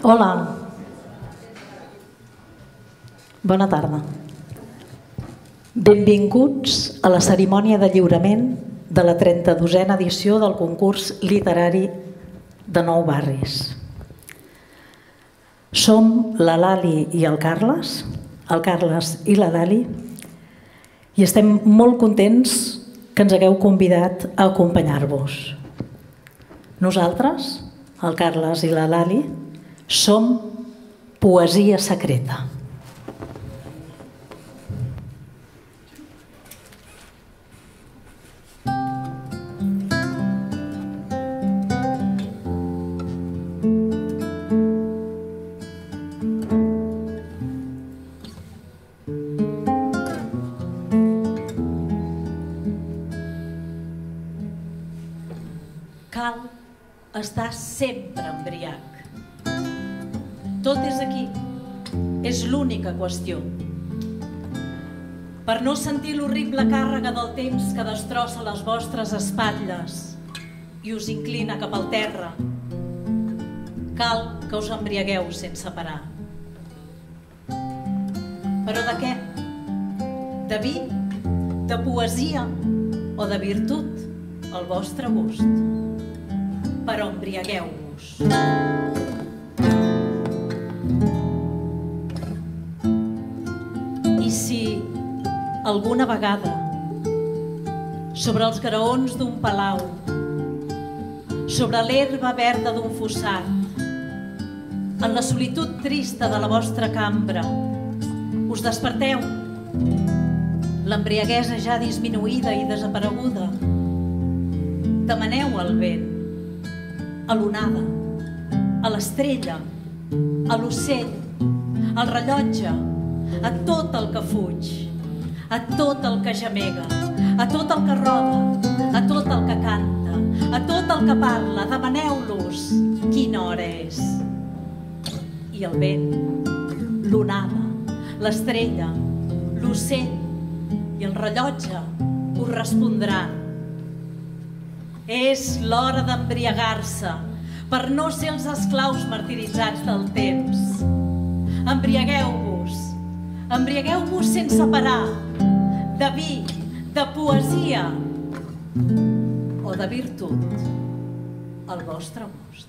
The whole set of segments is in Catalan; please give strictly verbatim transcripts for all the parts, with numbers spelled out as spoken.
Hola. Bona tarda. Benvinguts a la cerimònia de lliurament de la trenta-dosena edició del concurs literari de Nou Barris. Som la Lali i el Carles, el Carles i la Lali, i estem molt contents que ens hagueu convidat a acompanyar-vos. Nosaltres, el Carles i la Lali, som Poesia Secreta. Cal estar sempre embriac. Tot és aquí. És l'única qüestió. Per no sentir l'horrible càrrega del temps que destrossa les vostres espatlles i us inclina cap al terra, cal que us embriagueu sense parar. Però de què? De vi? De poesia? O de virtut? Al vostre gust. Però embriagueu-vos. I si alguna vegada sobre els graons d'un palau, sobre l'herba verda d'un fossat, en la solitud trista de la vostra cambra, us desperteu, l'embriaguesa ja disminuïda i desapareguda, demaneu al vent, a l'onada, a l'estrella, a l'ocell, al rellotge, a tot el que fuig, a tot el que gemega, a tot el que roda, a tot el que canta, a tot el que parla, demaneu-los quina hora és. I el vent, l'onada, l'estrella, l'ocell i el rellotge us respondran. És l'hora d'embriagar-se per no ser els esclaus martiritzats del temps. Embriagueu-vos, embriagueu-vos sense parar, de vi, de poesia o de virtut, al vostre gust.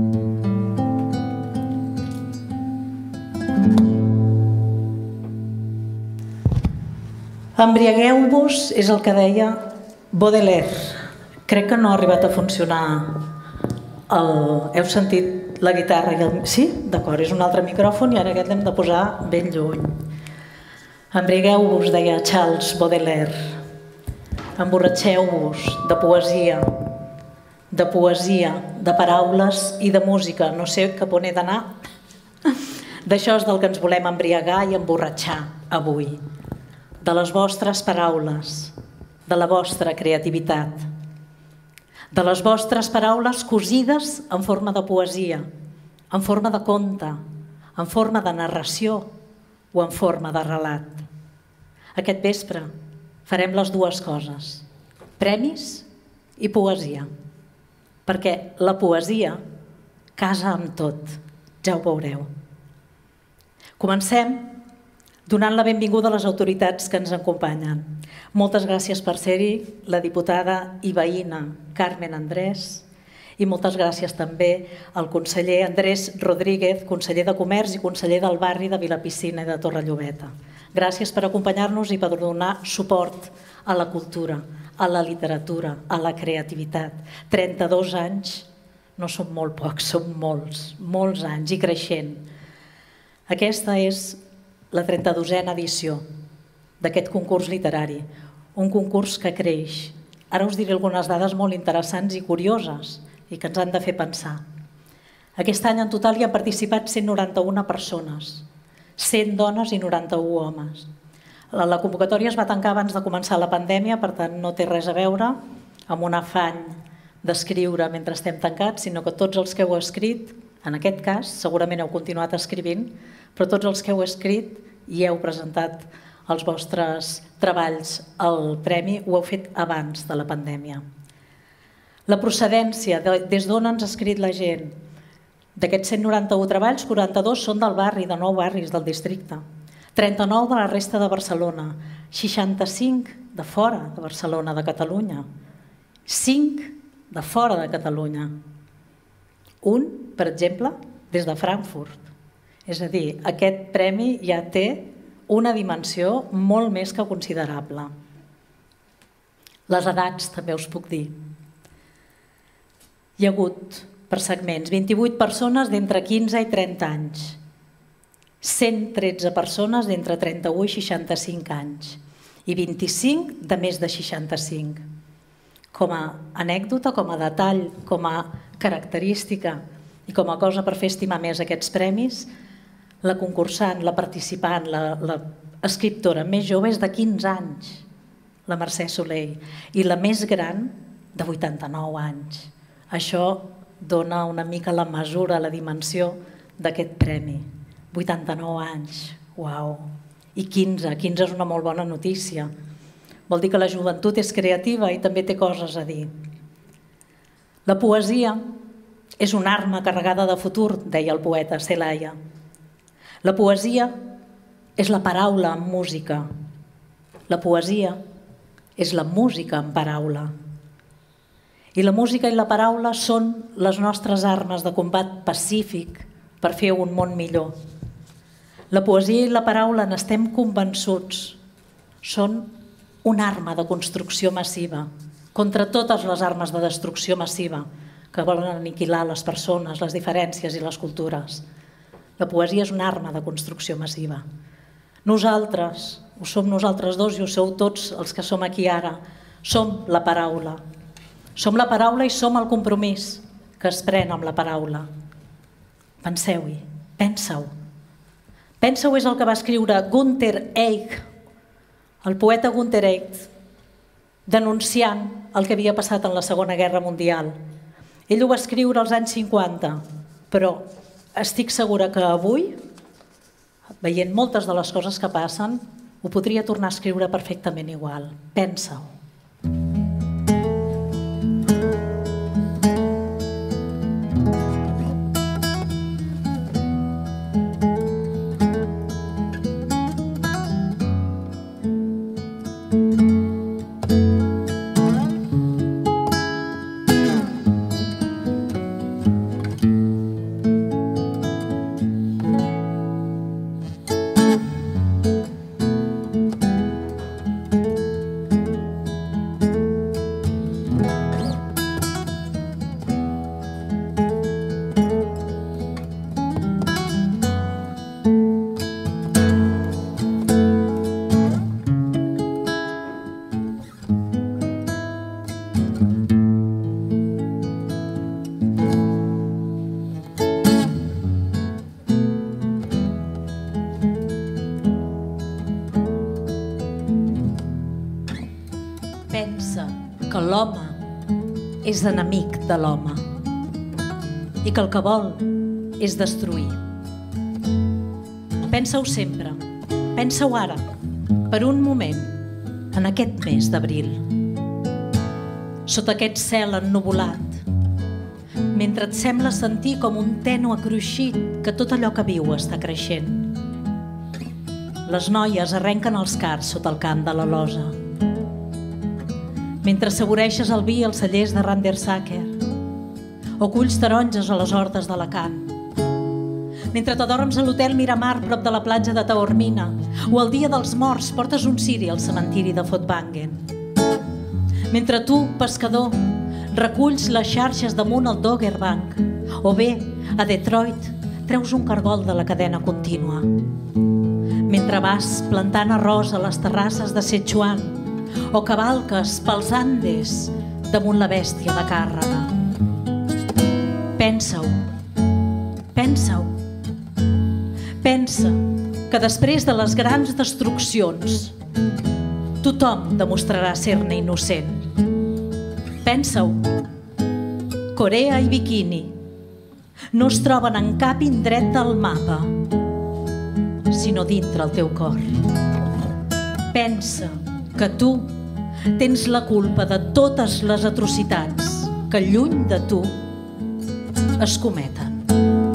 Embriagueu-vos és el que deia Baudelaire. Crec que no ha arribat a funcionar el... Heu sentit la guitarra i el... Sí? D'acord, és un altre micròfon i ara aquest l'hem de posar ben lluny. Embriagueu-vos, deia Charles Baudelaire. Emborratxeu-vos de poesia, de poesia, de paraules i de música. No sé cap on he d'anar. D'això és del que ens volem embriagar i emborratxar avui. De les vostres paraules, de la vostra creativitat, de les vostres paraules cosides en forma de poesia, en forma de conte, en forma de narració o en forma de relat. Aquest vespre farem les dues coses, premis i poesia, perquè la poesia casa amb tot, ja ho veureu. Comencem donant la benvinguda a les autoritats que ens acompanyen. Moltes gràcies per ser-hi, la diputada i veïna Carmen Andrés, i moltes gràcies també al conseller Andrés Rodríguez, conseller de Comerç i conseller del barri de Vilapicina i de Torrellobeta. Gràcies per acompanyar-nos i per donar suport a la cultura, a la literatura, a la creativitat. trenta-dos anys no són molt pocs, són molts, molts anys i creixent. Aquesta és la trenta-dosena edició d'aquest concurs literari, un concurs que creix. Ara us diré algunes dades molt interessants i curioses i que ens han de fer pensar. Aquest any en total hi han participat cent noranta-una persones, cent dones i noranta-un homes. La convocatòria es va tancar abans de començar la pandèmia, per tant no té res a veure amb un afany d'escriure mentre estem tancats, sinó que tots els que heu escrit, en aquest cas, segurament heu continuat escrivint, però tots els que heu escrit i heu presentat els vostres treballs al premi ho heu fet abans de la pandèmia. La procedència, des d'on ens ha escrit la gent, D'aquests cent noranta-u treballs, quaranta-dos són del barri, de nou barris del districte. trenta-nou de la resta de Barcelona, seixanta-cinc de fora de Barcelona, de Catalunya, cinc de fora de Catalunya. Un, per exemple, des de Frankfurt. És a dir, aquest premi ja té una dimensió molt més que considerable. Les edats, també us puc dir. Hi ha hagut, per segments, vint-i-vuit persones d'entre quinze i trenta anys, cent tretze persones d'entre trenta-u i seixanta-cinc anys i vint-i-cinc de més de seixanta-cinc. Com a anècdota, com a detall, com a característica i com a cosa per fer estimar més aquests premis, la concursant, la participant, l'escriptora més jove és de quinze anys, la Mercè Soleil, i la més gran de vuitanta-nou anys. Això dona una mica la mesura, la dimensió d'aquest premi. vuitanta-nou anys, uau! I quinze, quinze és una molt bona notícia. Vol dir que la joventut és creativa i també té coses a dir. La poesia és una arma carregada de futur, deia el poeta Celaya. La poesia és la paraula en música. La poesia és la música en paraula. I la música i la paraula són les nostres armes de combat pacífic per fer un món millor. La poesia i la paraula, n'estem convençuts, són una arma de construcció massiva contra totes les armes de destrucció massiva que volen aniquilar les persones, les diferències i les cultures. La poesia és una arma de construcció massiva. Nosaltres, ho som nosaltres dos i ho sou tots els que som aquí ara, som la paraula. Som la paraula i som el compromís que es pren amb la paraula. Penseu-hi, pensa-ho. Pensa-ho és el que va escriure Günther Eich, el poeta Günther Eich, denunciant el que havia passat en la Segona Guerra Mundial. Ell ho va escriure als anys cinquanta, però estic segura que avui, veient moltes de les coses que passen, ho podria tornar a escriure perfectament igual. Pensa-ho. Que l'home és enemic de l'home i que el que vol és destruir. Pensa-ho sempre, pensa-ho ara, per un moment, en aquest mes d'abril. Sota aquest cel ennuvolat, mentre et sembla sentir com un tènue cruixit que tot allò que viu està creixent. Les noies arrenquen els cards sota el camp de la losa. Mentre assaboreixes el vi als cellers de Randersacker o culls taronges a les hortes d'Alacant. Mentre t'adorms a l'hotel Miramar prop de la platja de Taormina o el dia dels morts portes un ciri al cementiri de Fotbangen. Mentre tu, pescador, reculls les xarxes damunt el Doggerbank o bé, a Detroit, treus un cargol de la cadena contínua. Mentre vas plantant arròs a les terrasses de Sichuan o cavalques pels Andes damunt la bèstia de càrrega. Pensa-ho, pensa-ho. Pensa que després de les grans destruccions tothom demostrarà ser-ne innocent. Pensa-ho. Corea i Bikini no es troben en cap indret del mapa, sinó dintre el teu cor. Pensa que tu tens la culpa de totes les atrocitats que lluny de tu es cometen.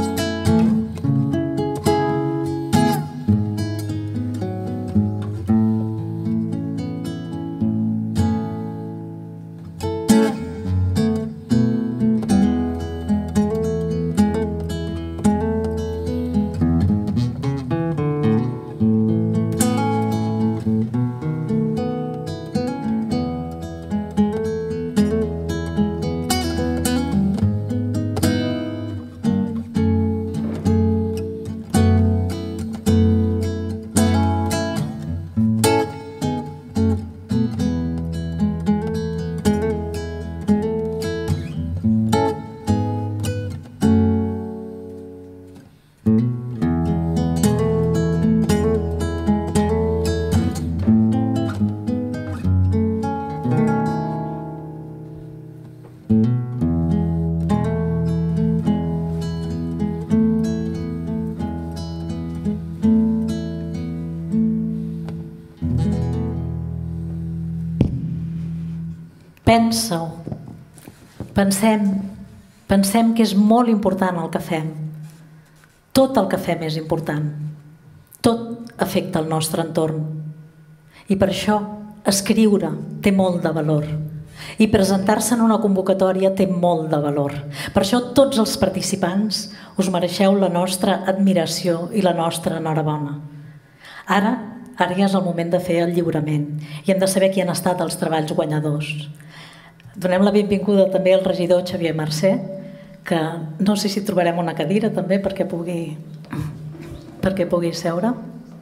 pensa-ho. Pensem, pensem que és molt important el que fem. Tot el que fem és important. Tot afecta el nostre entorn. I per això escriure té molt de valor. I presentar-se en una convocatòria té molt de valor. Per això tots els participants us mereixeu la nostra admiració i la nostra enhorabona. Ara, ara ja és el moment de fer el lliurament i hem de saber qui han estat els treballs guanyadors. Donem la benvinguda també al regidor Xavier Mercè, que no sé si trobarem una cadira també perquè pugui, perquè pugui seure.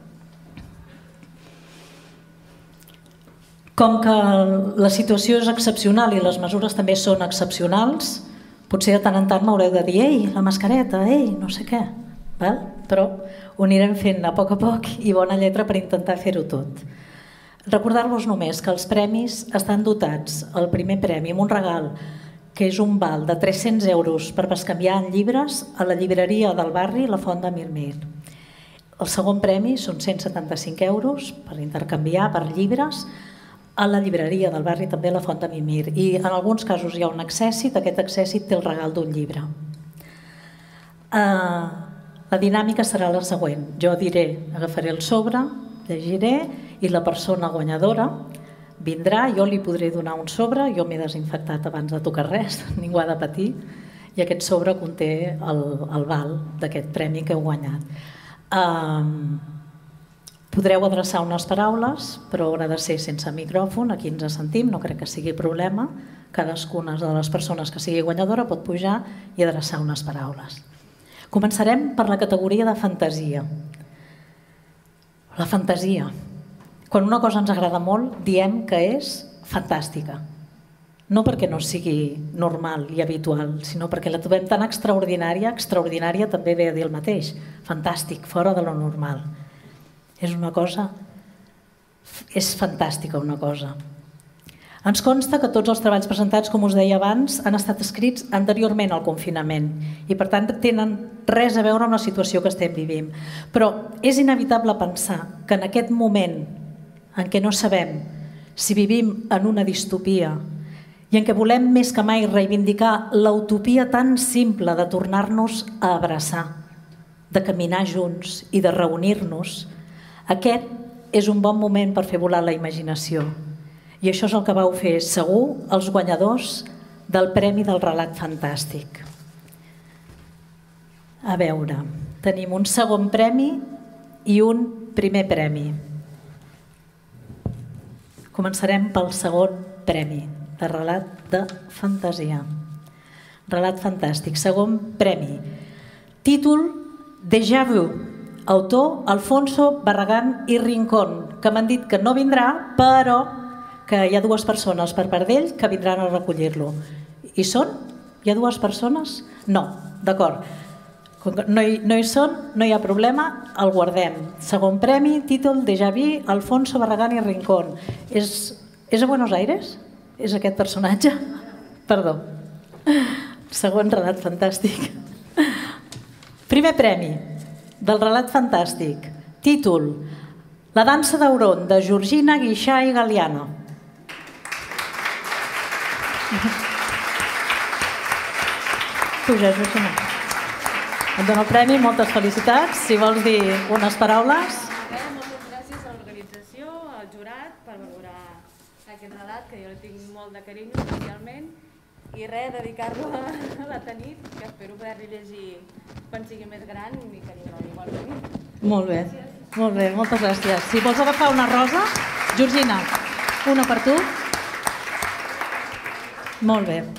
Com que la situació és excepcional i les mesures també són excepcionals, potser de tant en tant m'haureu de dir «Ei, la mascareta, ei, no sé què». Val? Però ho anirem fent a poc a poc i bona lletra per intentar fer-ho tot. Recordar-vos només que els premis estan dotats, el primer premi amb un regal, que és un val de tres-cents euros per bescanviar en llibres a la llibreria del barri La Font de Mirmir. El segon premi són cent setanta-cinc euros per intercanviar per llibres a la llibreria del barri, també La Font de Mirmir. I en alguns casos hi ha un accèssit, aquest accèssit té el regal d'un llibre. La dinàmica serà la següent. Jo diré, agafaré el sobre, llegiré i la persona guanyadora vindrà, jo li podré donar un sobre, jo m'he desinfectat abans de tocar res, ningú ha de patir, i aquest sobre conté el, el val d'aquest premi que heu guanyat. Um, podreu adreçar unes paraules, però haurà de ser sense micròfon, aquí ens sentim, no crec que sigui problema. Cadascuna de les persones que sigui guanyadora pot pujar i adreçar unes paraules. Començarem per la categoria de fantasia. La fantasia. Quan una cosa ens agrada molt, diem que és fantàstica. No perquè no sigui normal i habitual, sinó perquè la trobem tan extraordinària, extraordinària també ve a dir el mateix, fantàstic, fora de lo normal. És una cosa, és fantàstica una cosa. Ens consta que tots els treballs presentats, com us deia abans, han estat escrits anteriorment al confinament i per tant tenen res a veure amb la situació que estem vivint. Però és inevitable pensar que en aquest moment en què no sabem si vivim en una distopia i en què volem més que mai reivindicar l'utopia tan simple de tornar-nos a abraçar, de caminar junts i de reunir-nos, aquest és un bon moment per fer volar la imaginació. I això és el que vau fer segur els guanyadors del Premi del Relat Fantàstic. A veure, tenim un segon premi i un primer premi. Començarem pel segon premi de relat de fantasia. Relat fantàstic, segon premi. Títol Déjà vu, autor Alfonso Barragán i Rincón, que m'han dit que no vindrà, però que hi ha dues persones per part d'ell que vindran a recollir-lo. Hi són? Hi ha dues persones? No, d'acord. No hi, no hi són, no hi ha problema, el guardem. Segon premi, títol Déjà vu, Alfonso Barragán i Rincón. És, és a Buenos Aires? És aquest personatge? Perdó. Segon relat fantàstic. Primer premi del relat fantàstic. Títol La dansa d'Auron, de Georgina Guixà i Galiana. Puja, Georgina. Et dono el premi, moltes felicitats. Si vols dir unes paraules. Moltes gràcies a l'organització, al jurat, per valorar aquest relat, que jo li tinc molt de carinyo especialment. I res, dedicar-lo a la Tanit, que espero poder-li llegir quan sigui més gran i que li agradi igualment. Molt bé, molt bé, moltes gràcies. Si vols agafar una rosa, Georgina, una per tu. Molt bé.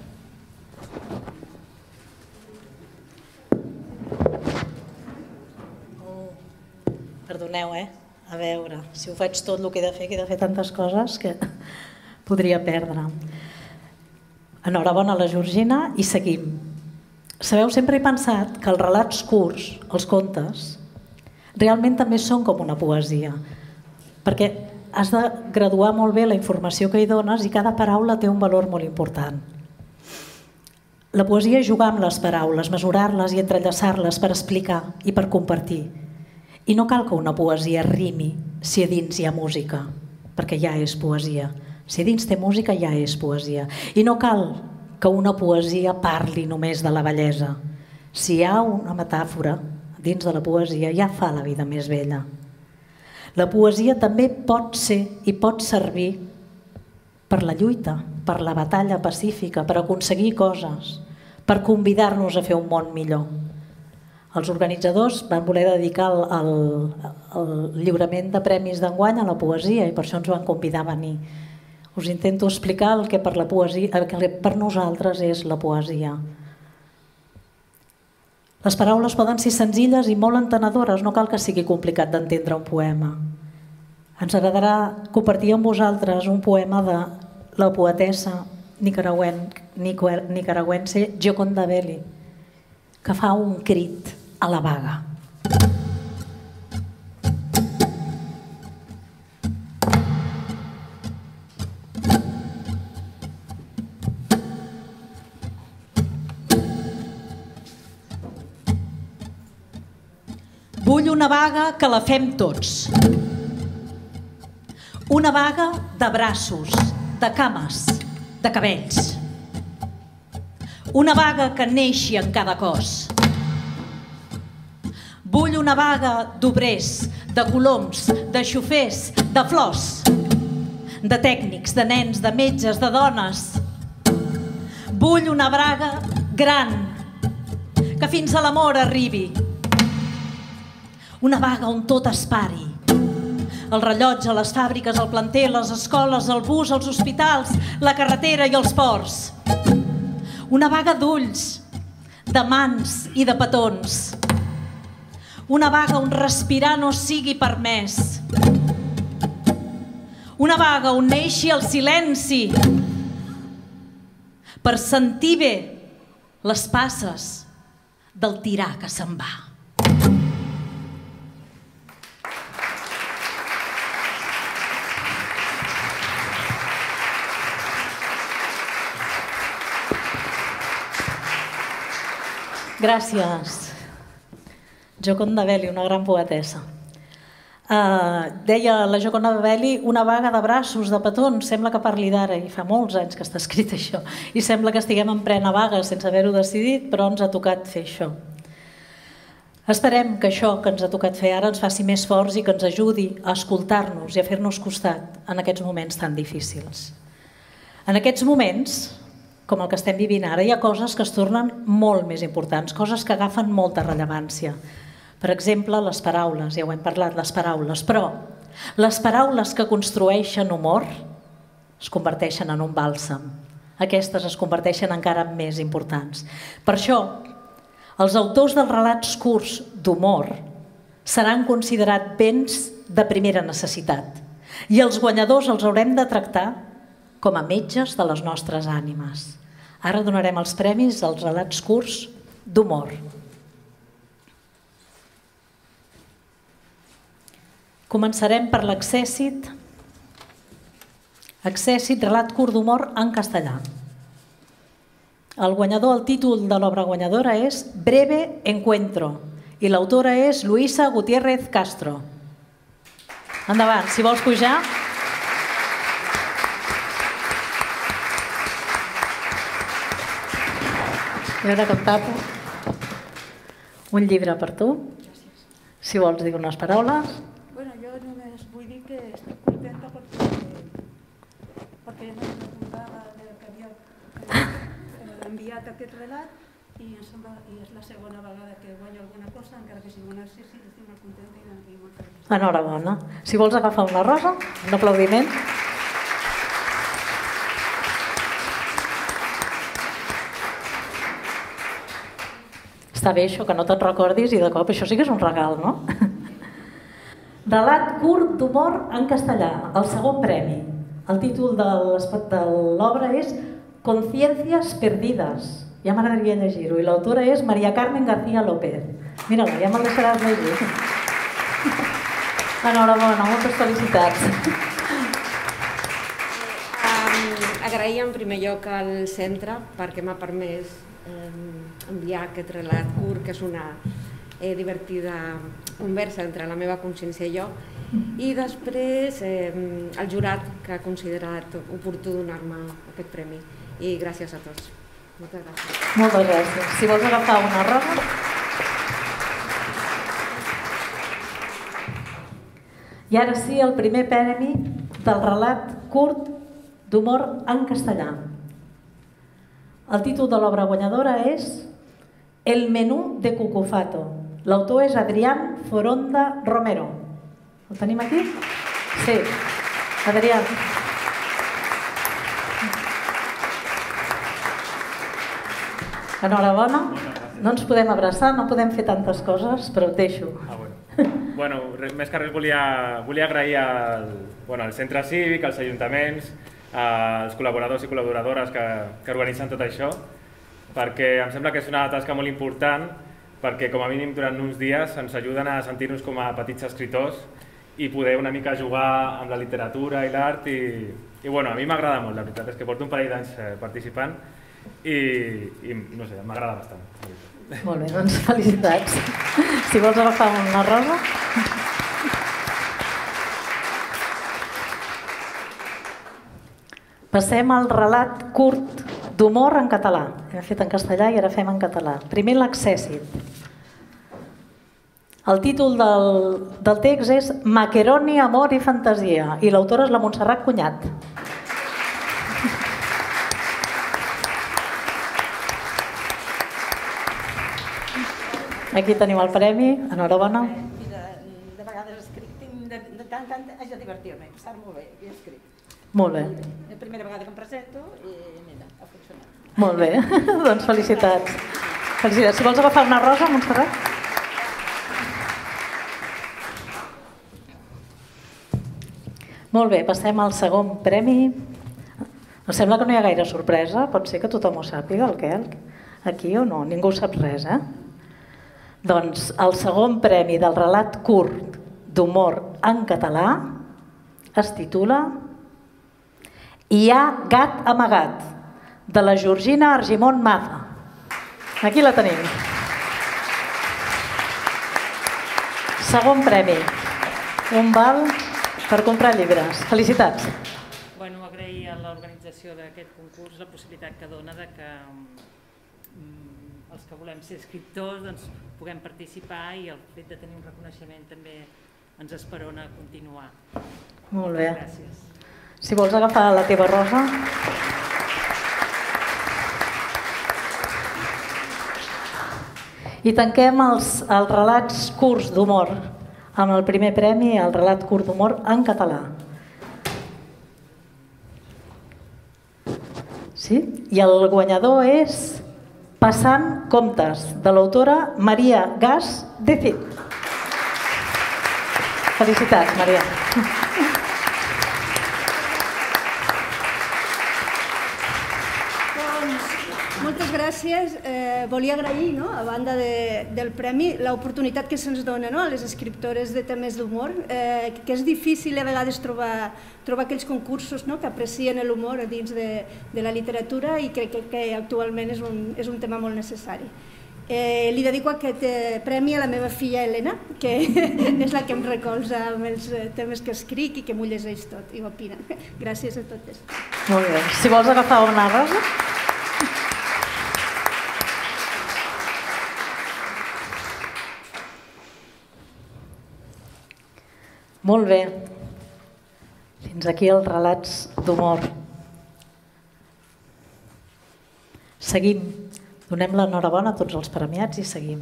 Perdoneu, eh? A veure, si ho faig tot el que he de fer, que he de fer tantes coses que podria perdre. Enhorabona a la Georgina i seguim. Sabeu, sempre he pensat que els relats curts, els contes, realment també són com una poesia, perquè has de graduar molt bé la informació que hi dones i cada paraula té un valor molt important. La poesia és jugar amb les paraules, mesurar-les i entrellaçar-les per explicar i per compartir. I no cal que una poesia rimi si a dins hi ha música, perquè ja és poesia. Si dins té música ja és poesia. I no cal que una poesia parli només de la bellesa. Si hi ha una metàfora dins de la poesia ja fa la vida més bella. La poesia també pot ser i pot servir per la lluita, per la batalla pacífica, per aconseguir coses, per convidar-nos a fer un món millor. Els organitzadors van voler dedicar el, el, el lliurament de premis d'enguany a la poesia i per això ens van convidar a venir. Us intento explicar el que per, la poesia, el que per nosaltres és la poesia. Les paraules poden ser senzilles i molt entenedores, no cal que sigui complicat d'entendre un poema. Ens agradarà compartir amb vosaltres un poema de la poetessa nicaragüense Gioconda Belli, que fa un crit a la vaga. Vull una vaga que la fem tots. Una vaga de braços, de cames, de cabells. Una vaga que neixi en cada cos. Vull una vaga d'obrers, de coloms, de xofers, de flors, de tècnics, de nens, de metges, de dones. Vull una vaga gran, que fins a la mort arribi. Una vaga on tot es pari. El rellotge, les fàbriques, el planter, les escoles, el bus, els hospitals, la carretera i els ports. Una vaga d'ulls, de mans i de petons. Una vaga on respirar no sigui permès. Una vaga on neixi el silenci per sentir bé les passes del tirà que se'n va. Gràcies. Gioconda Belli, una gran poetessa. Uh, deia la Gioconda Belli, una vaga de braços, de petons, sembla que parli d'ara, i fa molts anys que està escrit això, i sembla que estiguem en plena vaga sense haver-ho decidit, però ens ha tocat fer això. Esperem que això que ens ha tocat fer ara ens faci més forts i que ens ajudi a escoltar-nos i a fer-nos costat en aquests moments tan difícils. En aquests moments, com el que estem vivint ara, hi ha coses que es tornen molt més importants, coses que agafen molta rellevància. Per exemple, les paraules, ja ho hem parlat, les paraules, però les paraules que construeixen humor es converteixen en un bàlsam. Aquestes es converteixen encara en més importants. Per això, els autors dels relats curts d'humor seran considerats béns de primera necessitat i els guanyadors els haurem de tractar com a metges de les nostres ànimes. Ara donarem els premis als relats curts d'humor. Començarem per l'Accèssit. Accèssit, relat curt d'humor en castellà. El guanyador, el títol de l'obra guanyadora és Breve Encuentro i l'autora és Luisa Gutiérrez Castro. Endavant, si vols pujar. I ara que em tapo, un llibre per tu, si vols dir unes paraules. Bueno, jo només vull dir que estic contenta perquè, perquè no em recordava que havia enviat aquest relat i, em sembla, i és la segona vegada que guanyo alguna cosa, encara que sigui un exercici, estic molt contenta i molt feliç. Enhorabona. Si vols agafar una rosa, un aplaudiment. Està bé això, que no te'n recordis i de cop això sí que és un regal, no? Relat curt d'humor en castellà, el segon premi. El títol de l'obra és Conciencias perdidas. Ja m'agradaria llegir-ho. I l'autora és María Carmen García López. Mira-la, ja me'l deixaràs llegir. Enhorabona, moltes felicitats. Agrair en primer lloc al centre perquè m'ha permès enviar aquest relat curt, que és una divertida conversa entre la meva consciència i jo, I després el jurat que ha considerat oportú donar-me aquest premi. I gràcies a tots. Moltes gràcies. Moltes gràcies. Si vols agafar una rosa. I ara sí, el primer premi del relat curt d'humor en castellà. El títol de l'obra guanyadora és El menú de Cucufato. L'autor és Adrián Foronda Romero. El tenim aquí? Sí. Adrián. Enhorabona. No ens podem abraçar, no podem fer tantes coses, però et deixo. Ah, bueno. Bueno, més que res volia, volia agrair al, bueno, al centre cívic, als ajuntaments, als col·laboradors i col·laboradores que, que organitzen tot això, perquè em sembla que és una tasca molt important, perquè com a mínim durant uns dies ens ajuden a sentir-nos com a petits escriptors i poder una mica jugar amb la literatura i l'art i, i bueno, a mi m'agrada molt, la veritat és que porto un parell d'anys participant i, i no sé, m'agrada bastant. Molt bé, doncs felicitats. Si vols agafar una rosa. Passem al relat curt d'humor en català. Hem fet en castellà i ara fem en català. Primer l'accèssit. El títol del, del text és Macaroni, amor i fantasia i l'autora és la Montserrat Cunyat. Aquí tenim el premi, enhorabona. De, de vegades escric, tinc de, de tant tant, haig de divertir-me, passar molt bé, i escric. Molt bé. La primera vegada que em presento i mira, ha funcionat. Molt bé, doncs felicitats. Felicitats. Si vols agafar una rosa, Montserrat. Molt bé, passem al segon premi. Em sembla que no hi ha gaire sorpresa, pot ser que tothom ho sàpiga, el Quel. Aquí o no? Ningú sap res, eh? Doncs el segon premi del relat curt d'humor en català es titula Hi ha gat amagat, de la Georgina Argimon Maza. Aquí la tenim. Segon premi. Un val per comprar llibres. Felicitats. Bueno, agrair a l'organització d'aquest concurs la possibilitat que dona de que els que volem ser escriptors doncs, puguem participar i el fet de tenir un reconeixement també ens esperona a continuar. Molt bé. Gràcies. Si vols agafar la teva rosa. I tanquem els, els relats curts d'humor amb el primer premi, el relat curt d'humor en català. Sí? I el guanyador és Passant comptes, de l'autora Maria Gas de Cid. Felicitats, Maria. Moltes gràcies. Eh, volia agrair, no, a banda de, del premi, l'oportunitat que se'ns dona, no, a les escriptores de temes d'humor, eh, que és difícil a vegades trobar, trobar aquells concursos, no, que aprecien l'humor dins de, de la literatura i crec que, que actualment és un, és un tema molt necessari. Eh, li dedico aquest eh, premi a la meva filla Helena, que és la que em recolza amb els temes que escric i que m'ho llegeix tot i opina. Gràcies a totes. Molt bé. Si vols agafar una rosa. Molt bé. Fins aquí els relats d'humor. Seguim. Donem l'enhorabona a tots els premiats i seguim.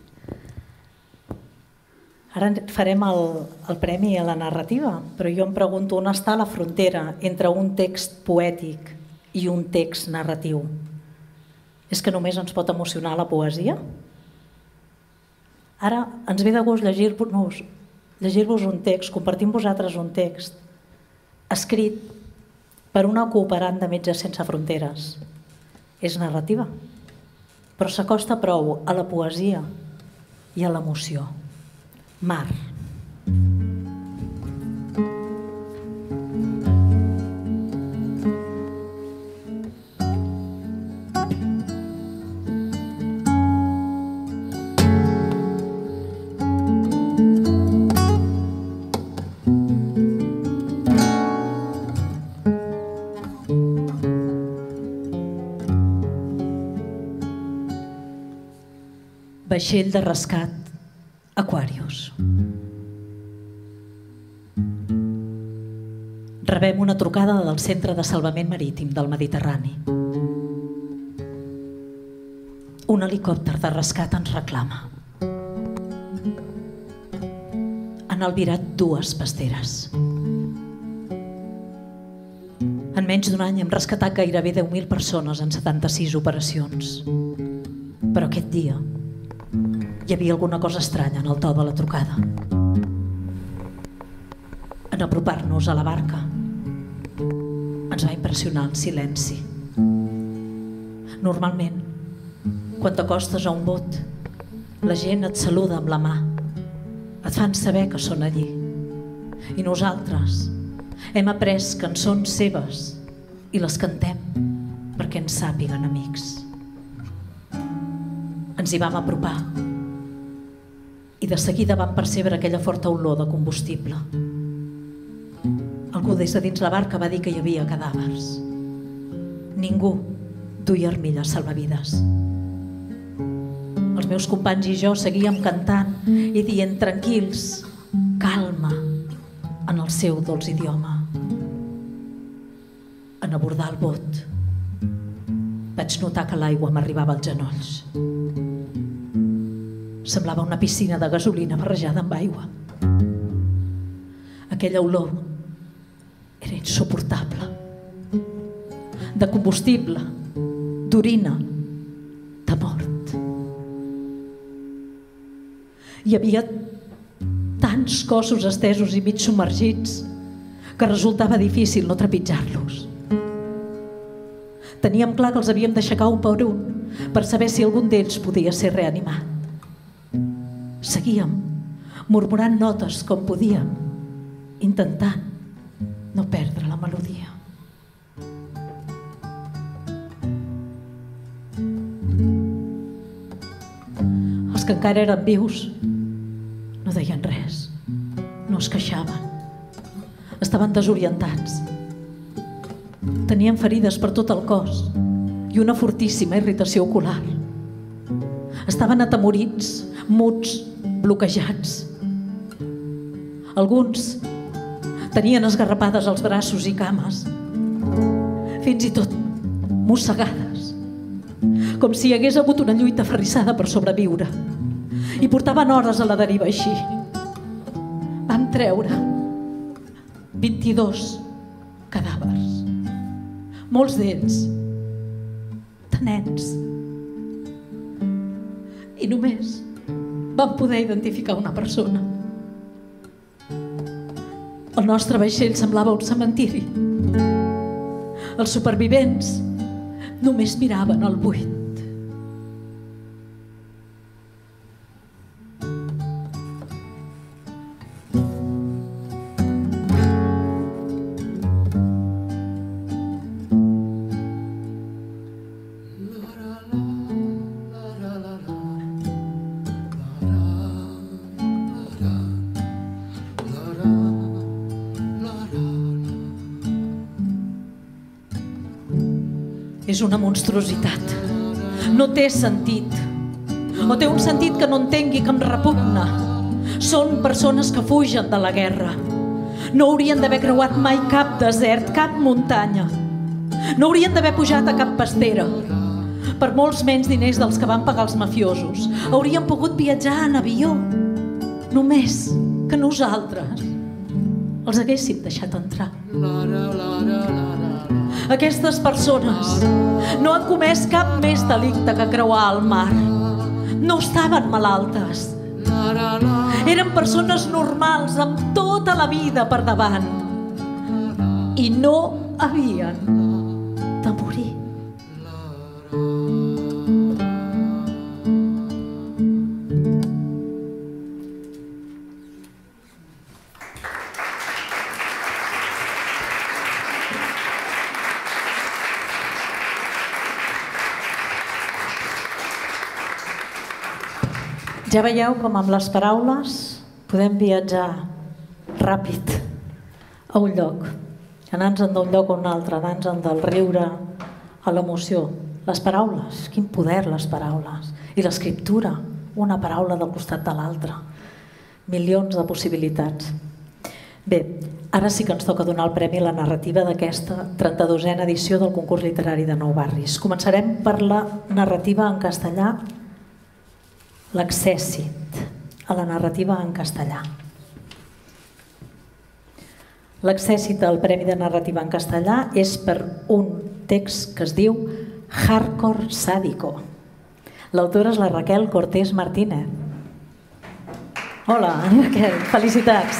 Ara farem el, el premi a la narrativa, però jo em pregunto on està la frontera entre un text poètic i un text narratiu. És que només ens pot emocionar la poesia? Ara ens ve de gust llegir-vos llegir-vos un text, compartir amb vosaltres un text escrit per una cooperant de Metges Sense Fronteres. És narrativa, però s'acosta prou a la poesia i a l'emoció. Mar. Vaixell de rescat Aquarius. Rebem una trucada del Centre de Salvament Marítim del Mediterrani. Un helicòpter de rescat ens reclama. Han albirat dues pasteres. En menys d'un any hem rescatat gairebé deu mil persones en setanta-sis operacions. Però aquest dia hi havia alguna cosa estranya en el to de la trucada. En apropar-nos a la barca ens va impressionar el silenci. Normalment, quan t'acostes a un bot, la gent et saluda amb la mà, et fan saber que són allí. I nosaltres hem après cançons seves i les cantem perquè ens sàpiguen amics. Ens hi vam apropar i de seguida vam percebre aquella forta olor de combustible. Algú des de dins la barca va dir que hi havia cadàvers. Ningú duia armilles salvavides. Els meus companys i jo seguíem cantant i dient tranquils, calma, en el seu dolç idioma. En abordar el bot, vaig notar que l'aigua m'arribava als genolls. Semblava una piscina de gasolina barrejada amb aigua. Aquella olor era insuportable. De combustible, d'orina, de mort. Hi havia tants cossos estesos i mig submergits que resultava difícil no trepitjar-los. Teníem clar que els havíem d'aixecar un per un per saber si algun d'ells podia ser reanimat. Seguíem murmurant notes com podíem, intentant no perdre la melodia. Els que encara eren vius no deien res, no es queixaven, estaven desorientats. Tenien ferides per tot el cos i una fortíssima irritació ocular. Estaven atemorits, muts, bloquejats. Alguns tenien esgarrapades als braços i cames, fins i tot mossegades, com si hi hagués hagut una lluita aferrissada per sobreviure, i portaven hores a la deriva així. Vam treure vint-i-dos cadàvers, molts d'ells de nens, i només vam poder identificar una persona. El nostre vaixell semblava un cementiri. Els supervivents només miraven al buit. És una monstruositat. No té sentit. O té un sentit que no entengui, que em repugna. Són persones que fugen de la guerra. No haurien d'haver creuat mai cap desert, cap muntanya. No haurien d'haver pujat a cap pastera. Per molts menys diners dels que van pagar els mafiosos, haurien pogut viatjar en avió. Només que nosaltres els haguéssim deixat entrar. Aquestes persones no han comès cap més delicte que creuar el mar. No estaven malaltes. Eren persones normals amb tota la vida per davant. I no havien de morir. Ja veieu com amb les paraules podem viatjar ràpid a un lloc, anar-nos d'un lloc a un altre, anar-nos del riure a l'emoció. Les paraules, quin poder les paraules. I l'escriptura, una paraula del costat de l'altra. Milions de possibilitats. Bé, ara sí que ens toca donar el premi a la narrativa d'aquesta trenta-dosena edició del concurs literari de Nou Barris. Començarem per la narrativa en castellà, l'accèssit a la narrativa en castellà. L'accèssit al Premi de Narrativa en castellà és per un text que es diu Hardcore Sádico. L'autora és la Raquel Cortés Martínez. Hola, Raquel, felicitats.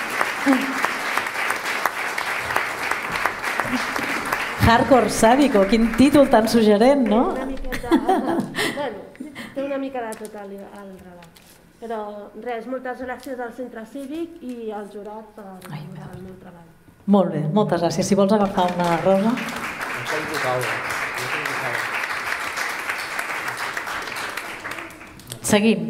Hardcore Sádico, quin títol tan suggerent, no? Una miqueta... Bueno, té una mica de tot al relat. Però res, moltes gràcies al Centre Cívic i al jurat per el meu treball. Molt bé, moltes gràcies. Si vols agafar una rosa... Seguim.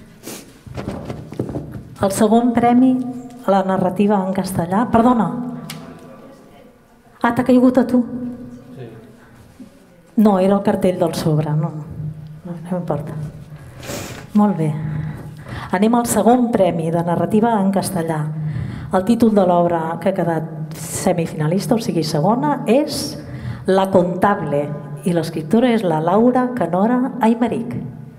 El segon premi a la narrativa en castellà... Perdona. Ah, t'ha caigut a tu? Sí. No, era el cartell del sobre. No, no, no importa. Molt bé. Anem al segon premi de narrativa en castellà. El títol de l'obra que ha quedat semifinalista, o sigui segona, és La Contable i l'escriptora és la Laura Canora Aymeric.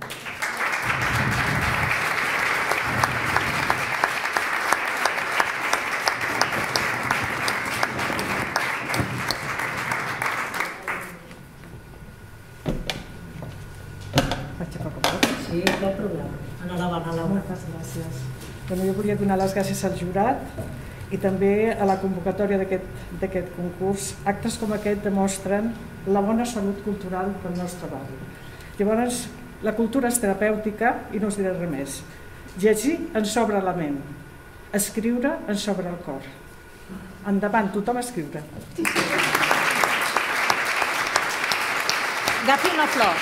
Sí, no problema. Enhorabona, Laura. Moltes gràcies. Bueno, jo volia donar les gràcies al jurat i també a la convocatòria d'aquest concurs. Actes com aquest demostren la bona salut cultural del nostre barri. Llavors, la cultura és terapèutica i no us diré res més. Llegir ens obre la ment, escriure ens obre el cor. Endavant, tothom a escriure. Agafi una flor.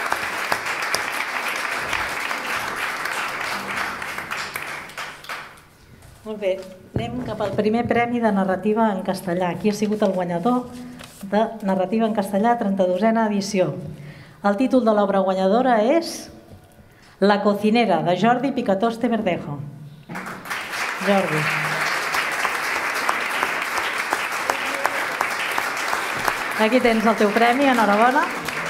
Molt bé, anem cap al primer premi de narrativa en castellà. Qui ha sigut el guanyador de narrativa en castellà, trenta-dosena edició. El títol de l'obra guanyadora és La cocinera, de Jordi Picatoste Verdejo. Jordi. Aquí tens el teu premi, enhorabona.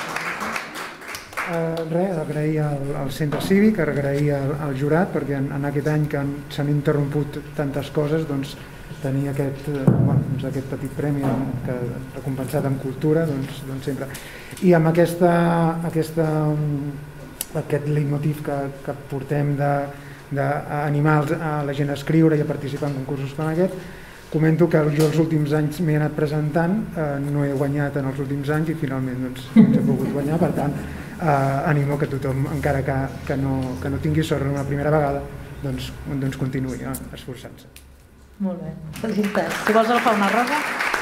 Uh, res, agrair al, al Centre Cívic, agrair al, al jurat, perquè en, en aquest any que s'han interromput tantes coses, doncs tenir aquest, uh, bueno, doncs aquest petit premi que recompensat amb cultura, doncs, doncs sempre. I amb aquesta, aquesta, aquest leitmotiv que, que portem d'animar a la gent a escriure i a participar en concursos com aquest, comento que jo els últims anys m'he anat presentant, eh, no he guanyat en els últims anys i finalment doncs, doncs he pogut guanyar, per tant eh, animo que tothom, encara que, que, no, que no tingui sort una primera vegada, doncs, doncs continuï eh, esforçant-se. Molt bé, felicitats. Si vols agafar una rosa.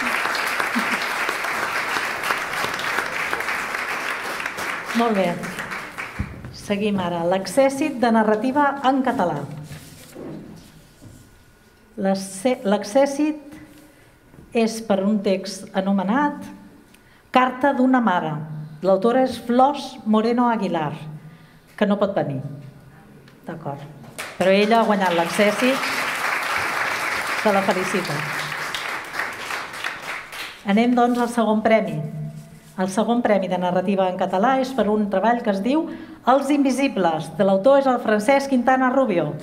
Molt bé. Seguim ara. L'accèssit de narrativa en català. L'accèssit és per un text anomenat Carta d'una mare. L'autora és Flors Moreno Aguilar, que no pot venir. D'acord. Però ella ha guanyat l'accèssit. Se la felicita. Anem, doncs, al segon premi. El segon premi de narrativa en català és per un treball que es diu Els invisibles, de l'autor és el Francesc Quintana Rubio.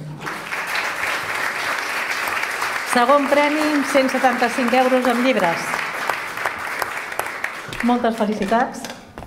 Segon premi, cent setanta-cinc euros en llibres. Moltes felicitats.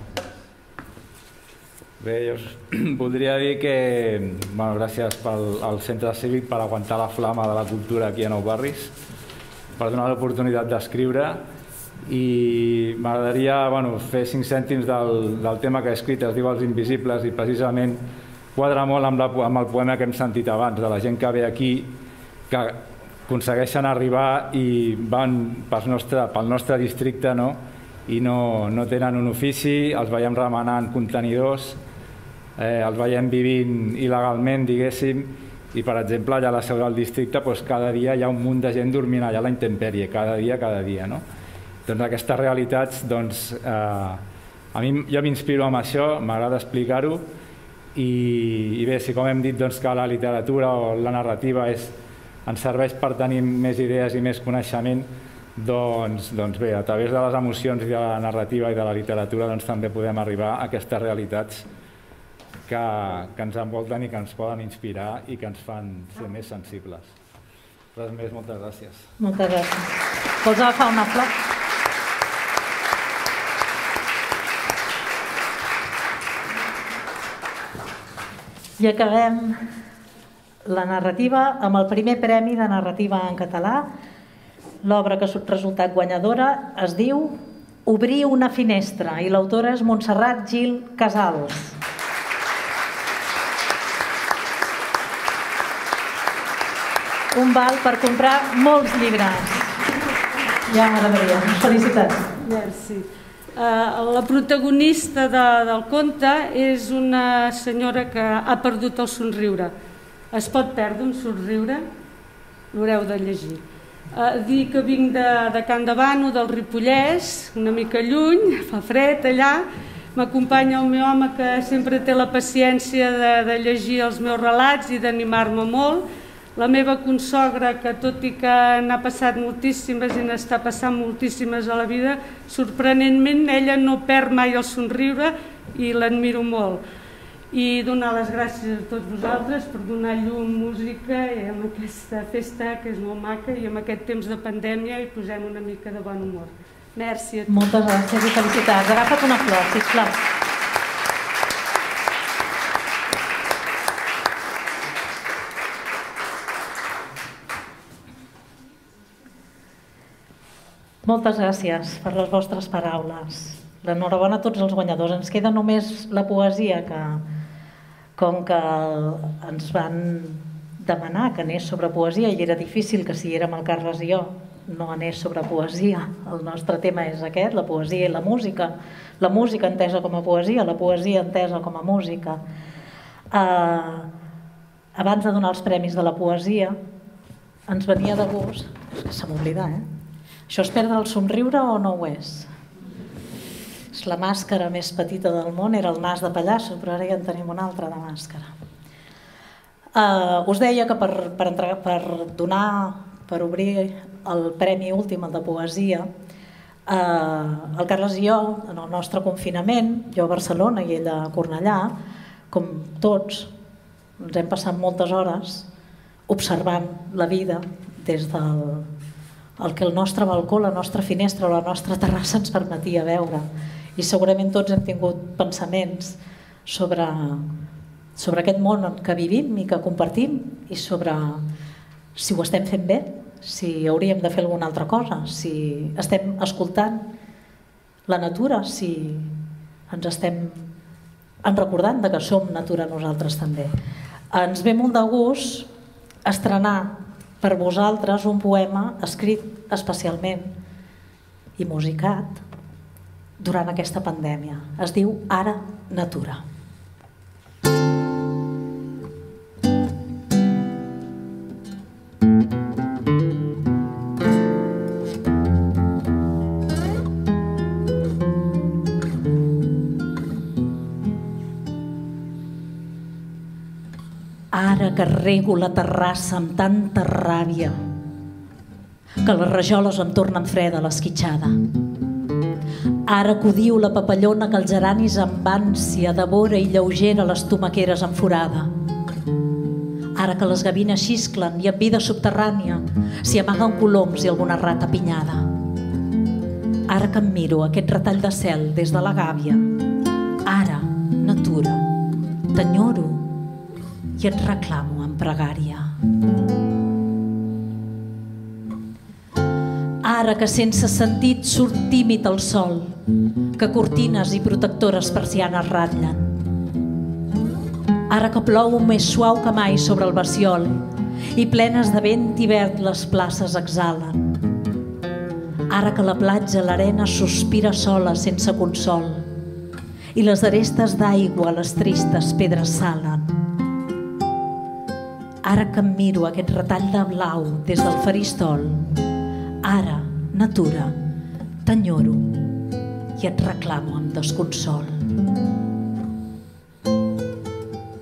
Bé, jo voldria dir que bueno, gràcies pel, al Centre Cívic per aguantar la flama de la cultura aquí a Nou Barris, per donar l'oportunitat d'escriure i m'agradaria bueno, fer cinc cèntims del, del tema que he escrit, es diu Els invisibles, i precisament quadra molt amb, la, amb el poema que hem sentit abans, de la gent que ve aquí, que aconsegueixen arribar i van pel nostre, pel nostre districte, no? I no, no tenen un ofici, els veiem remenant contenidors, eh, els veiem vivint il·legalment, diguéssim, i per exemple allà a la seu del districte doncs, cada dia hi ha un munt de gent dormint allà a la intempèrie, cada dia, cada dia. No? Doncs aquestes realitats, doncs, eh, a mi jo m'inspiro amb això, m'agrada explicar-ho I bé, si com hem dit que la literatura o la narrativa ens serveix per tenir més idees i més coneixement, doncs bé, a través de les emocions i de la narrativa i de la literatura també podem arribar a aquestes realitats que ens envolten i que ens poden inspirar i que ens fan ser més sensibles. Res més, moltes gràcies. Moltes gràcies. Vols agafar una flor? I acabem la narrativa amb el primer premi de narrativa en català. L'obra que ha resultat guanyadora es diu Obrir una finestra i l'autora és Montserrat Gil Casals. Un val per comprar molts llibres. Ja m'agradaria. Felicitats. Merci. La protagonista del conte és una senyora que ha perdut el somriure. Es pot perdre un somriure? L'haureu de llegir. Dir que vinc de Can Davano, del Ripollès, una mica lluny, fa fred allà. M'acompanya el meu home que sempre té la paciència de llegir els meus relats i d'animar-me molt. La meva consogra, que tot i que n'ha passat moltíssimes i n'està passant moltíssimes a la vida, sorprenentment ella no perd mai el somriure i l'admiro molt. I donar les gràcies a tots vosaltres per donar llum, música en aquesta festa que és molt maca i en aquest temps de pandèmia hi posem una mica de bon humor. Merci a tots. Moltes gràcies i felicitats. Agafa't una flor, sisplau. Moltes gràcies per les vostres paraules. L'enhorabona a tots els guanyadors. Ens queda només la poesia que, com que ens van demanar que anés sobre poesia i era difícil que si érem el Carles i jo no anés sobre poesia. El nostre tema és aquest, la poesia i la música. La música entesa com a poesia, la poesia entesa com a música. Uh, abans de donar els premis de la poesia, ens venia de gust... És que se m'oblida, eh? Això és perdre el somriure o no ho és? La màscara més petita del món era el nas de pallasso, però ara ja en tenim una altra de màscara. Uh, us deia que per, per, entregar, per donar, per obrir el premi últim, el de poesia, uh, el Carles i jo, en el nostre confinament, jo a Barcelona i ell a Cornellà, com tots, ens hem passat moltes hores observant la vida des del el que el nostre balcó, la nostra finestra o la nostra terrassa ens permetia veure. I segurament tots hem tingut pensaments sobre, sobre aquest món en què vivim i que compartim i sobre si ho estem fent bé, si hauríem de fer alguna altra cosa, si estem escoltant la natura, si ens estem en recordant de que som natura nosaltres també. Ens ve molt de gust estrenar per vosaltres un poema escrit especialment i musicat durant aquesta pandèmia. Es diu Ara Natura. Ara que rego la terrassa amb tanta ràbia que les rajoles em tornen freda a l'esquitxada. Ara que odio la papallona que els geranis amb ànsia devora i lleugera les tomaqueres en forada. Ara que les gavines xisclen i en vida subterrània s'hi amaguen coloms i alguna rata pinyada. Ara que em miro aquest retall de cel des de la gàbia, ara, natura, t'enyoro i et reclamo en pregària. Ara que sense sentit surt tímid el sol, que cortines i protectores persianes ratllen. Ara que plou més suau que mai sobre el Baciol i plenes de vent i verd les places exhalen. Ara que la platja, l'arena sospira sola sense consol i les arestes d'aigua a les tristes pedres salen. Ara que em miro aquest retall de blau des del faristol, ara, natura, t'enyoro i et reclamo amb desconsol.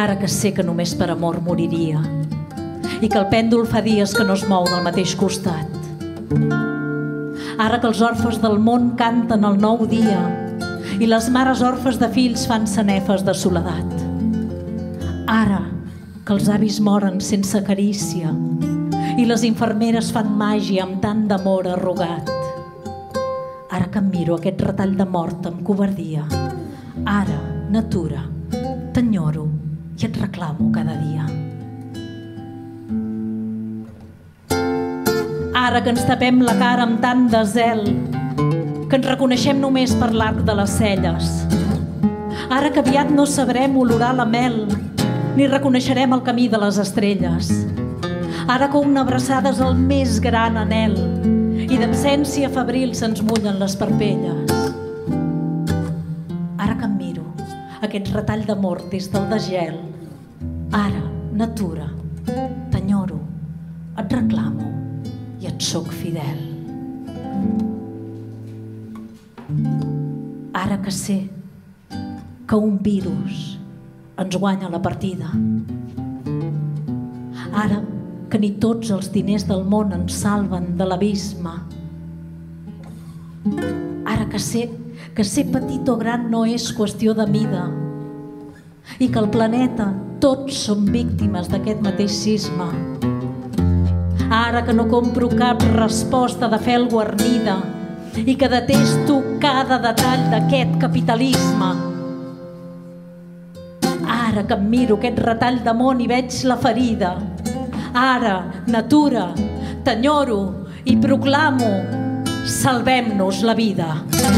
ara que sé que només per amor moriria i que el pèndol fa dies que no es mou del mateix costat. Ara que els orfes del món canten el nou dia i les mares orfes de fills fan sanefes de soledat. Ara que els avis moren sense carícia i les infermeres fan màgia amb tant d'amor arrugat. Ara que em miro aquest retall de mort amb covardia, ara, natura, t'enyoro i et reclamo cada dia. Ara que ens tapem la cara amb tant de zel, que ens reconeixem només per l'arc de les celles. Ara que aviat no sabrem olorar la mel, ni reconeixerem el camí de les estrelles. Ara que una abraçada és el més gran anhel i d'absència febril se'ns mullen les parpelles. Ara que em miro aquest retall d'amor des del desgel, ara, natura, t'enyoro, et reclamo i et soc fidel. Ara que sé que un virus ens guanya la partida, ara que ni tots els diners del món ens salven de l'abisme, ara que sé que ser petit o gran no és qüestió de mida i que al planeta tots som víctimes d'aquest mateix sisme, ara que no compro cap resposta de fel guarnida i que detesto cada detall d'aquest capitalisme, ara que em miro aquest retall de món i veig la ferida, ara, natura, t'enyoro i proclamo, salvem-nos la vida.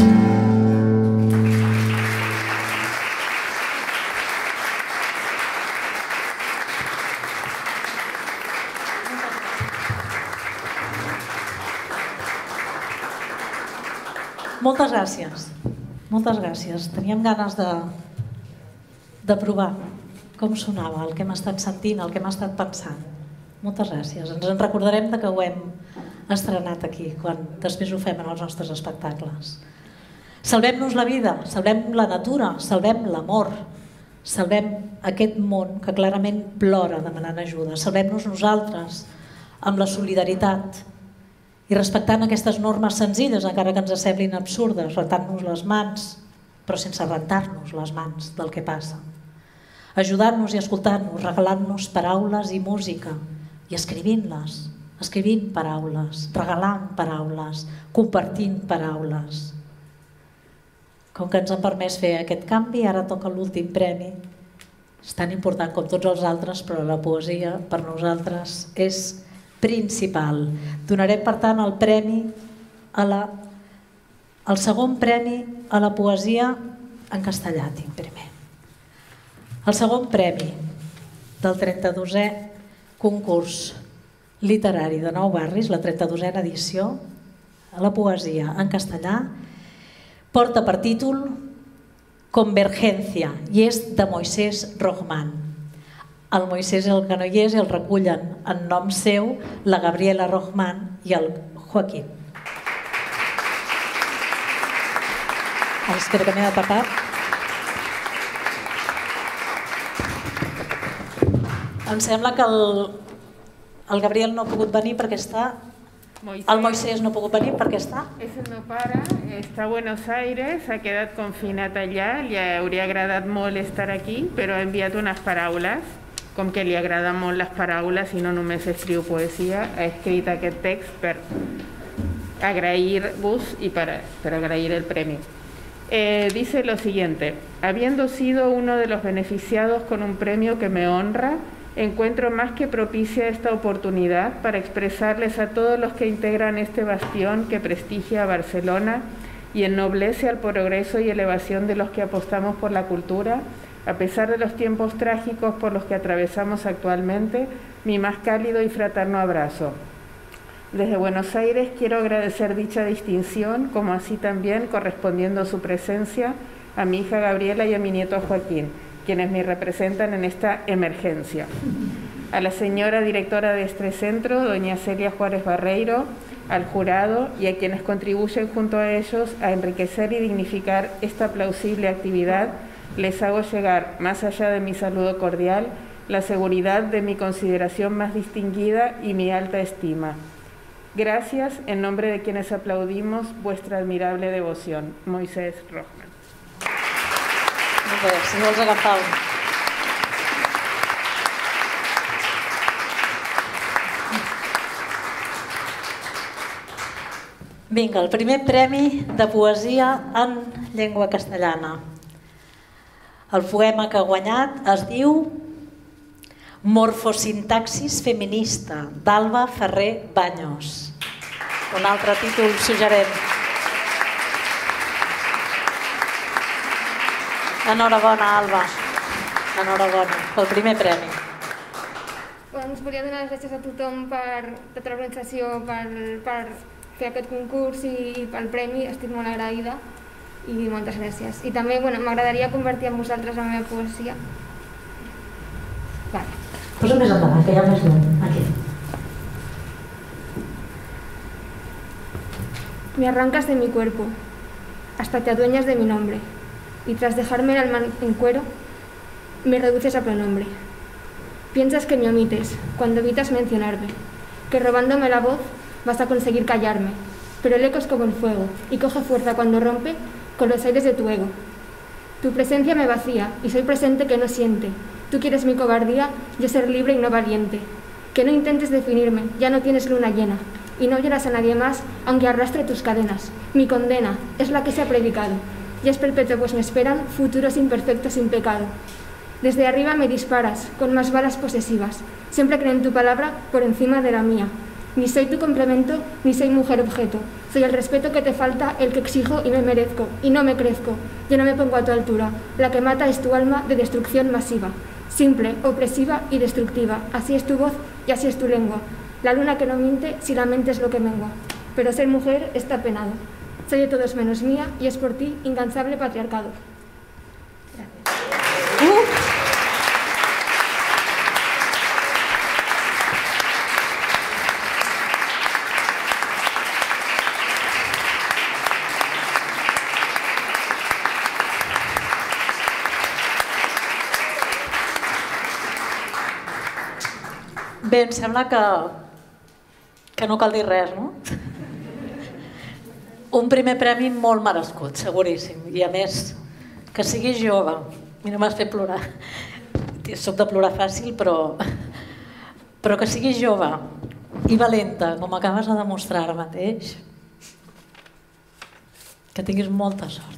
Moltes gràcies, moltes gràcies. Teníem ganes de, de provar com sonava el que hem estat sentint, el que hem estat pensant. Moltes gràcies. Ens en recordarem de que ho hem estrenat aquí, quan després ho fem en els nostres espectacles. Salvem-nos la vida, salvem la natura, salvem l'amor, salvem aquest món que clarament plora demanant ajuda, salvem-nos nosaltres amb la solidaritat i respectant aquestes normes senzilles, encara que ens semblin absurdes, rentant-nos les mans, però sense rentar-nos les mans del que passa. Ajudant-nos i escoltant-nos, regalant-nos paraules i música, i escrivint-les, escrivint paraules, regalant paraules, compartint paraules. Com que ens ha permès fer aquest canvi, ara toca l'últim premi. És tan important com tots els altres, però la poesia per nosaltres és principal. Donarem, per tant, el premi a la... el segon premi a la poesia en castellà, tinc primer. El segon premi del trenta-dosè concurs literari de Nou Barris, la trenta-dosena edició, a la poesia en castellà, porta per títol Convergencia i és de Moisés Rohman. El Moisés el que no hi és i el recullen en nom seu la Gabriela Rohman i el Joaquín. Espera que m'he de tapar. Em sembla que el, el Gabriel no ha pogut venir perquè està... Moisés. El Moisés no ha pogut venir perquè està... És el meu pare, està a Buenos Aires, ha quedat confinat allà, li hauria agradat molt estar aquí, però ha enviat unes paraules, com que li agraden molt les paraules i no només escriu poesia, ha escrit aquest text per agrair-vos y para, para agrair el premio. Eh, dice lo siguiente: habiendo sido uno de los beneficiados con un premio que me honra, encuentro más que propicia esta oportunidad para expresarles a todos los que integran este bastión que prestigia a Barcelona y ennoblece al progreso y elevación de los que apostamos por la cultura, a pesar de los tiempos trágicos por los que atravesamos actualmente, mi más cálido y fraterno abrazo. Desde Buenos Aires quiero agradecer dicha distinción, como así también, correspondiendo a su presencia, a mi hija Gabriela y a mi nieto Joaquín, quienes me representan en esta emergencia. A la señora directora de este centro, doña Celia Juárez Barreiro, al jurado y a quienes contribuyen junto a ellos a enriquecer y dignificar esta plausible actividad, les hago llegar, más allá de mi saludo cordial, la seguridad de mi consideración más distinguida y mi alta estima. Gracias, en nombre de quienes aplaudimos vuestra admirable devoción. Moisés Rochman. Molt bé, si vols agafar un. Vinga, el primer premi de poesia en llengua castellana. El poema que ha guanyat es diu Morfosintaxis feminista, d'Alba Ferrer Baños. Un altre títol suggerent. Enhorabona, Alba. Enhorabona pel primer premi. Doncs volia donar les gràcies a tothom per tota l'organització, per, per fer aquest concurs i pel premi. Estic molt agraïda i moltes gràcies. I també bueno, m'agradaria convertir amb vosaltres la meva poesia. Vale. Posa més endavant, que hi ha més llum. Aquí. Me arrancas de mi cuerpo, hasta te adueñas de mi nombre, y tras dejarme el alma en cuero, me reduces a pronombre. Piensas que me omites cuando evitas mencionarme, que robándome la voz vas a conseguir callarme, pero el eco es como el fuego, y coge fuerza cuando rompe con los aires de tu ego. Tu presencia me vacía, y soy presente que no siente. Tú quieres mi cobardía, yo ser libre y no valiente. Que no intentes definirme, ya no tienes luna llena, y no lloras a nadie más, aunque arrastre tus cadenas. Mi condena es la que se ha predicado, y es perpetuo, pues me esperan futuros imperfectos sin pecado. Desde arriba me disparas, con más balas posesivas. Siempre creo en tu palabra por encima de la mía. Ni soy tu complemento, ni soy mujer objeto. Soy el respeto que te falta, el que exijo y me merezco, y no me crezco. Yo no me pongo a tu altura. La que mata es tu alma de destrucción masiva. Simple, opresiva y destructiva. Así es tu voz y así es tu lengua. La luna que no miente si la mente es lo que mengua. Pero ser mujer está penado. Soy de todos menos mía y es por ti incansable patriarcado. Gracias. Uh. Bé, em sembla que, que no cal dir res, no? Un primer premi molt merescut, seguríssim. I a més, que siguis jove. Mira, m'has fet plorar. Soc de plorar fàcil, però, però que siguis jove i valenta, com acabes de demostrar ara mateix. Que tinguis molta sort.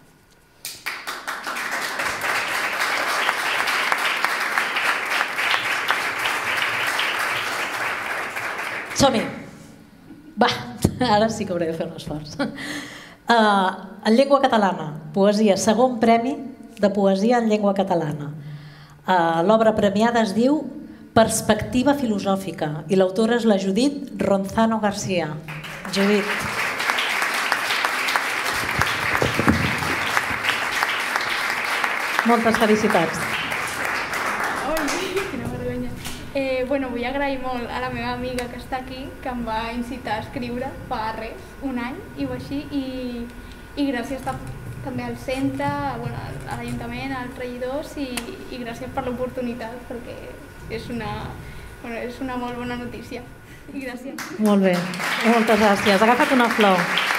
Som-hi! Va, ara sí que hauré de fer un esforç. Uh, en llengua catalana, poesia, segon premi de poesia en llengua catalana. Uh, L'obra premiada es diu Perspectiva filosòfica i l'autora és la Judit Ronzano García. Judit. Moltes felicitats. Eh, bueno, vull agrair molt a la meva amiga que està aquí, que em va incitar a escriure fa res, un any i o així, i, i gràcies també al centre, bueno, a l'Ajuntament, als regidors, i, i gràcies per l'oportunitat, perquè és una, bueno, és una molt bona notícia. I gràcies. Molt bé, moltes gràcies. Agafa't una flor.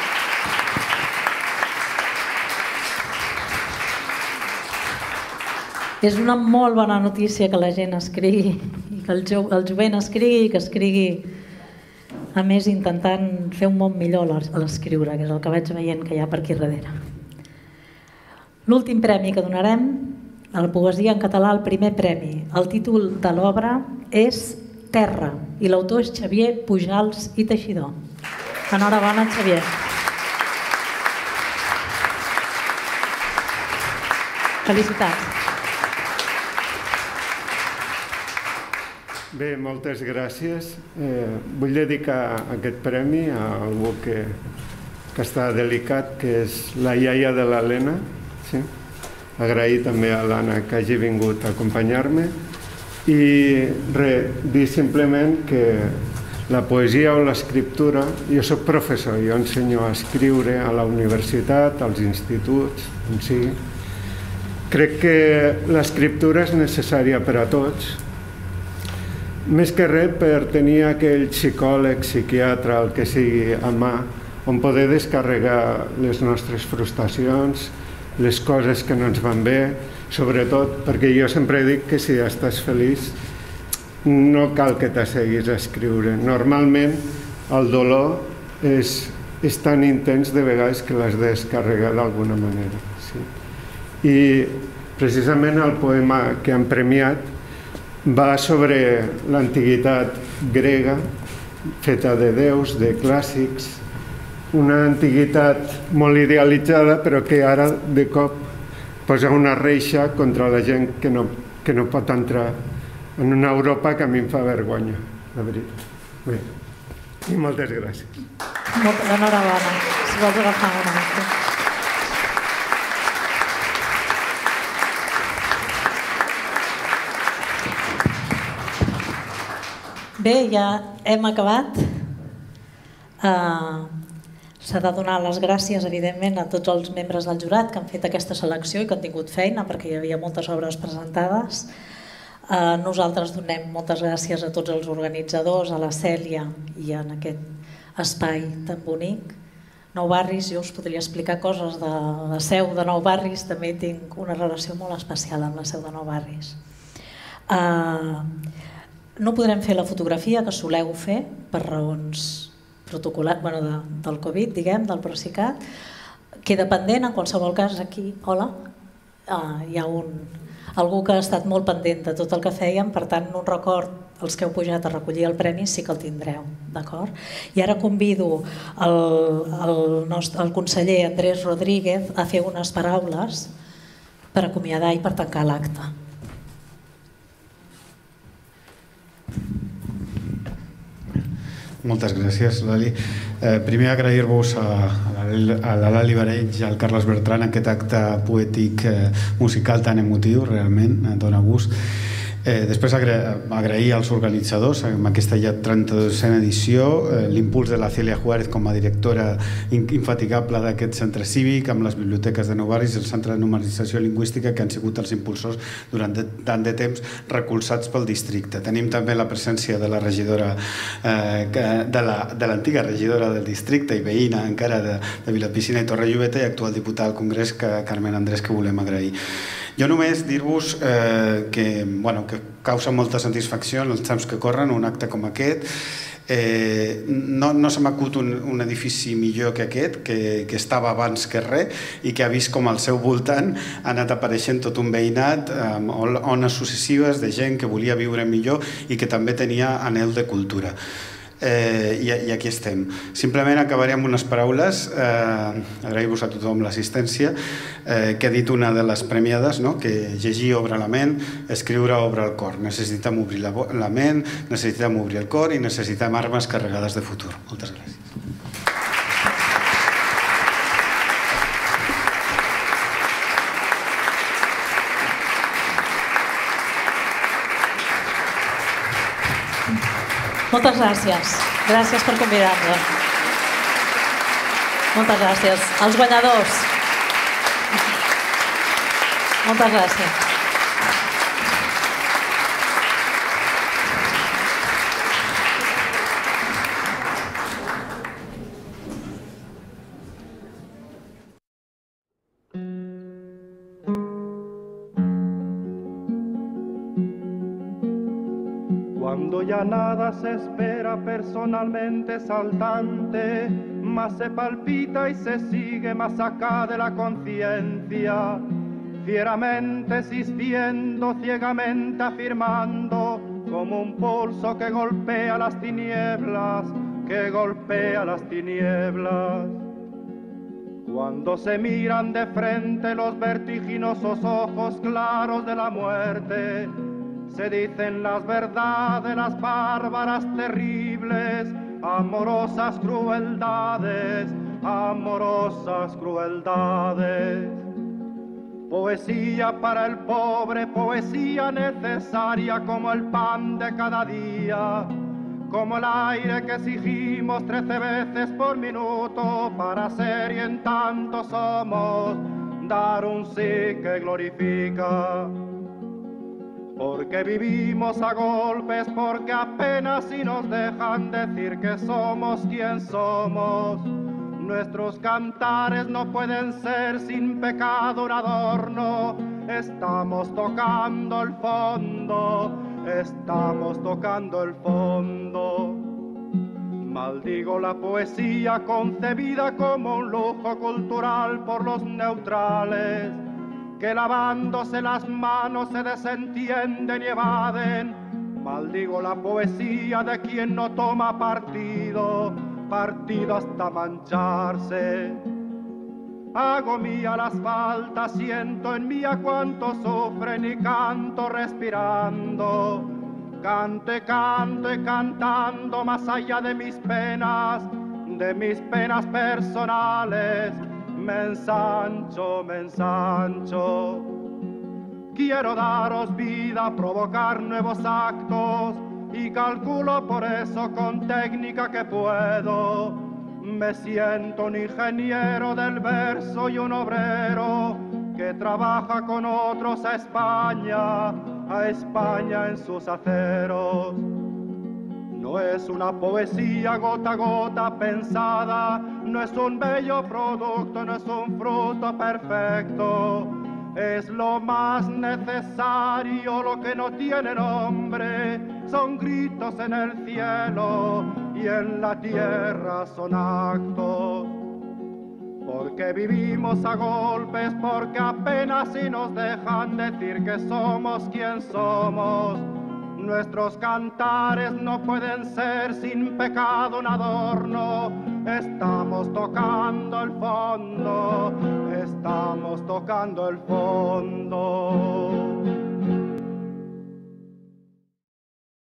És una molt bona notícia que la gent escrigui, i que el, jo, el jovent escrigui, i que escrigui, a més, intentant fer un món millor a l'escriure, que és el que vaig veient que hi ha per aquí darrere. L'últim premi que donarem, a la poesia en català, el primer premi. El títol de l'obra és Terra, i l'autor és Xavier Pujals i Teixidor. Enhorabona, Xavier. Felicitats. Bé, moltes gràcies. Eh, vull dedicar aquest premi a algú que, que està delicat, que és la iaia de l'Helena. Sí? Agrair també a l'Anna que hagi vingut a acompanyar-me. I res, dir simplement que la poesia o l'escriptura... Jo soc professor, jo ensenyo a escriure a la universitat, als instituts, on sigui. crec que l'escriptura és necessària per a tots, més que res per tenir aquell psicòleg, psiquiatre, el que sigui a mà, on poder descarregar les nostres frustracions, les coses que no ens van bé, sobretot perquè jo sempre dic que si estàs feliç no cal que t'asseguis a escriure. Normalment el dolor és, és tan intens de vegades que l'has de descarregar d'alguna manera. Sí. I precisament el poema que han premiat va sobre l'antiguitat grega, feta de déus, de clàssics, una antiguitat molt idealitzada, però que ara de cop posa una reixa contra la gent que no, que no pot entrar en una Europa que a mi em fa vergonya, la veritat. Bé, i moltes gràcies. Molta enhorabona. Si vols agafar una mica. Bé, ja hem acabat. Uh, S'ha de donar les gràcies, evidentment, a tots els membres del jurat que han fet aquesta selecció i que han tingut feina, perquè hi havia moltes obres presentades. Uh, nosaltres donem moltes gràcies a tots els organitzadors, a la Cèlia i en aquest espai tan bonic. Nou Barris, jo us podria explicar coses de la seu de Nou Barris, també tinc una relació molt especial amb la seu de Nou Barris. Uh, no podrem fer la fotografia que soleu fer per raons protocolar, bueno, de, del Covid, diguem, del Procicat. Queda pendent, en qualsevol cas, aquí, hola, uh, hi ha un, algú que ha estat molt pendent de tot el que fèiem, per tant, un record, els que heu pujat a recollir el premi sí que el tindreu, d'acord? I ara convido el, el, nostre, el conseller Andrés Rodríguez a fer unes paraules per acomiadar i per tancar l'acte. Moltes gràcies, Lali. Eh, primer agrair-vos a, a la Lali Bareig i al Carles Bertran aquest acte poètic eh, musical tan emotiu, realment, eh, dona gust. Eh, després agra agrair als organitzadors amb aquesta ja trenta-dosena edició, eh, l'impuls de la Celia Juárez com a directora infatigable d'aquest centre cívic, amb les biblioteques de Nou Barris i el Centre de Normalització Lingüística, que han sigut els impulsors durant de, tant de temps recolzats pel districte. Tenim també la presència de la regidora, eh, de l'antiga la, regidora del districte i veïna encara de, de Vilapicina i Torrelluveta i actual diputada al Congrés, que, Carmen Andrés, que volem agrair. Jo només dir-vos eh, que, bueno, que causa molta satisfacció en els temps que corren un acte com aquest. Eh, no no se m'acut un, un edifici millor que aquest, que, que estava abans que res i que ha vist com al seu voltant ha anat apareixent tot un veïnat amb ones successives de gent que volia viure millor i que també tenia anhel de cultura. Eh, i, i aquí estem. Simplement acabaré amb unes paraules, eh, agrair-vos a tothom l'assistència, eh, que ha dit una de les premiades, no? Que llegir obre la ment, escriure obre el cor. Necessitem obrir la, la ment, necessitem obrir el cor i necessitem armes carregades de futur. Moltes gràcies. Moltes gràcies. Gràcies per convidar-nos. Moltes gràcies. Els guanyadors. Moltes gràcies. Cuando ya nada se espera personalmente saltante, más se palpita y se sigue más acá de la conciencia, fieramente existiendo, ciegamente afirmando, como un pulso que golpea las tinieblas, que golpea las tinieblas. Cuando se miran de frente los vertiginosos ojos claros de la muerte, se dicen las verdades, las bárbaras, terribles, amorosas crueldades, amorosas crueldades. Poesía para el pobre, poesía necesaria como el pan de cada día, como el aire que exigimos trece veces por minuto para ser y en tanto somos cantar un sí que glorifica. Porque vivimos a golpes, porque apenas si nos dejan decir que somos quien somos. Nuestros cantares no pueden ser sin pecado un adorno. Estamos tocando el fondo, estamos tocando el fondo. Maldigo la poesía concebida como un lujo cultural por los neutrales, que lavándose las manos se desentienden y evaden. Maldigo la poesía de quien no toma partido, partido hasta mancharse. Hago mía las faltas, siento en mí a cuanto sufren y canto respirando. Cante, canto y cantando más allá de mis penas, de mis penas personales. Me ensancho, me ensancho. Quiero daros vida, provocar nuevos actos y calculo por eso con técnica que puedo. Me siento un ingeniero del verso y un obrero que trabaja con otros a España, a España en sus aceros. No es una poesía gota a gota pensada, no es un bello producto, no es un fruto perfecto. Es lo más necesario, lo que no tiene nombre, son gritos en el cielo y en la tierra son actos. Porque vivimos a golpes, porque apenas si nos dejan decir que somos quien somos. Nuestros cantares no pueden ser sin pecado un adorno. Estamos tocando el fondo, estamos tocando el fondo.